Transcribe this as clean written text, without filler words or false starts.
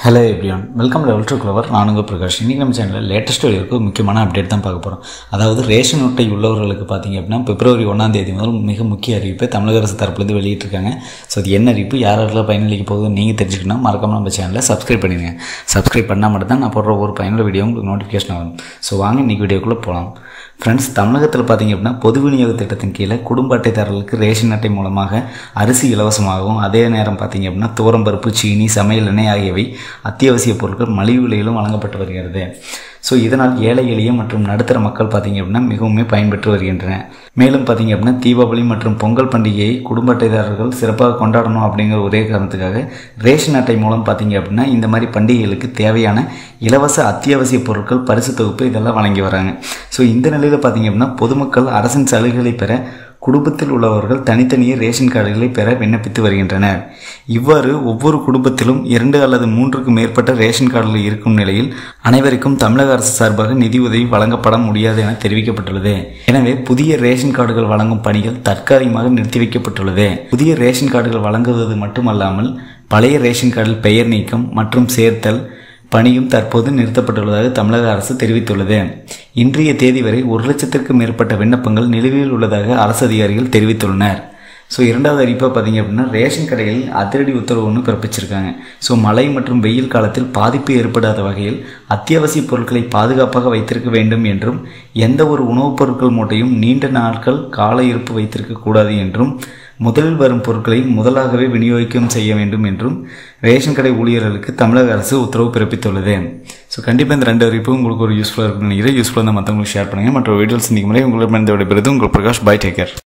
Hello everyone, welcome level to clever. நான் உங்கள் பிரகாஷ். இன்றைக்கி நம்ம சேனலில் லேட்டஸ்ட் வீடியோக்கு முக்கியமான அப்டேட் தான் பார்க்க போகிறோம். அதாவது ரேஷன் அட்டை உள்ளவர்களுக்கு பார்த்தீங்க அப்படின்னா பிப்ரவரி 1 முதல் மிக முக்கிய அறிவிப்பை தமிழக அரசு தரப்புலேருந்து வெளியிட்டிருக்காங்க. ஸோ அது என்ன அறிவிப்பு, யாரெல்லாம் பயனளிக்க போகுதுன்னு நீங்கள் தெரிஞ்சுக்கணும். மறக்காமல் நம்ம சேனலை சப்ஸ்கிரைப் பண்ணிடுங்க. சப்ஸ்கிரைப் பண்ணால் மட்டும் தான் நான் போடுற ஒரு பயனுள்ள வீடியோ உங்களுக்கு நோட்டிஃபிகேஷன் ஆகும். ஸோ வாங்க இன்றைக்கி வீடியோக்குள்ளே போகலாம். ஃப்ரெண்ட்ஸ், தமிழகத்தில் பார்த்தீங்க அப்படின்னா பொது விநியோக திட்டத்தின் கீழே குடும்ப அட்டைதாரர்களுக்கு ரேஷன் அட்டை மூலமாக அரிசி இலவசமாகவும், அதே நேரம் பார்த்தீங்க அப்படின்னா துவரம்பருப்பு, சீனி, சமையல் எண்ணெய் ஆகியவை அத்தியாவசிய பொருட்கள் மலிவு விலையிலும் வழங்கப்பட்டு வருகிறது. ஸோ இதனால் ஏழை எளிய மற்றும் நடுத்தர மக்கள் பார்த்திங்க அப்படின்னா மிகவும் பயன்பெற்று வருகின்றன. மேலும் பார்த்திங்க அப்படின்னா தீபாவளி மற்றும் பொங்கல் பண்டிகையை குடும்ப அட்டைதாரர்கள் சிறப்பாக கொண்டாடணும் அப்படிங்கிற ஒரே காரணத்துக்காக ரேஷன் அட்டை மூலம் பார்த்திங்க அப்படின்னா இந்த மாதிரி பண்டிகைகளுக்கு தேவையான இலவச அத்தியாவசிய பொருட்கள், பரிசு தொகுப்பு இதெல்லாம் வழங்கி வராங்க. ஸோ இந்த நிலையில் பார்த்திங்க அப்படின்னா பொதுமக்கள் அரசின் சலுகைகளை பெற குடும்பத்தில் உள்ளவர்கள் தனித்தனியே ரேஷன் கார்டுகளை பெற விண்ணப்பித்து வருகின்றனர். இவ்வாறு ஒவ்வொரு குடும்பத்திலும் 2 அல்லது 3க்கு மேற்பட்ட ரேஷன் கார்டுகள் இருக்கும் நிலையில் அனைவருக்கும் தமிழக அரசு சார்பாக நிதி உதவி வழங்கப்பட முடியாது என தெரிவிக்கப்பட்டுள்ளது. எனவே புதிய ரேஷன் கார்டுகள் வழங்கும் பணிகள் தற்காலிகமாக நிறுத்தி வைக்கப்பட்டுள்ளது. புதிய ரேஷன் கார்டுகள் வழங்குவது மட்டுமல்லாமல் பழைய ரேஷன் கார்டில் பெயர் நீக்கம் மற்றும் சேர்த்தல் பணியும் தற்போது நிறுத்தப்பட்டுள்ளதாக தமிழக அரசு தெரிவித்துள்ளது. இன்றைய தேதி வரை 1 லட்சத்திற்கும் மேற்பட்ட விண்ணப்பங்கள் நிலுவையில் உள்ளதாக அரசு அதிகாரிகள் தெரிவித்துள்ளனர். ஸோ இரண்டாவது அறிவிப்பாக பார்த்திங்க அப்படின்னா ரேஷன் கடைகளில் அதிரடி உத்தரவு ஒன்று பிறப்பிச்சிருக்காங்க. ஸோ மழை மற்றும் வெயில் காலத்தில் பாதிப்பு ஏற்படாத வகையில் அத்தியாவசிய பொருட்களை பாதுகாப்பாக வைத்திருக்க வேண்டும் என்றும், எந்த ஒரு உணவுப் பொருட்கள் மூட்டையும் நீண்ட நாட்கள் கால இருப்பு வைத்திருக்கக்கூடாது என்றும், முதலில் வரும் பொருட்களை முதலாகவே விநியோகிக்கம் செய்ய வேண்டும் என்றும் ரேஷன் கடை ஊழியர்களுக்கு தமிழக அரசு உத்தரவு பிறப்பித்துள்ளது. ஸோ கண்டிப்பாக இந்த 2 அறிவிப்பும் உங்களுக்கு ஒரு யூஸ்ஃபுல்லாக இருக்குன்னு நினைக்கிறேன். யூஸ்ஃபுல்லாக இருந்தால் மற்றவங்களுக்கு ஷேர் பண்ணுங்கள். மற்ற வீடியோஸ் இன்றைக்கு முறை உங்களிடம் விடைபெறுவது உங்கள் பிரகாஷ். By, take care.